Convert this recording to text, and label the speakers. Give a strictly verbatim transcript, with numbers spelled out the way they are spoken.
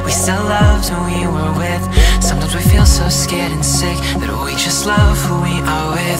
Speaker 1: we still loved who we were with. Sometimes we feel so scared and sick that we just love who we are with.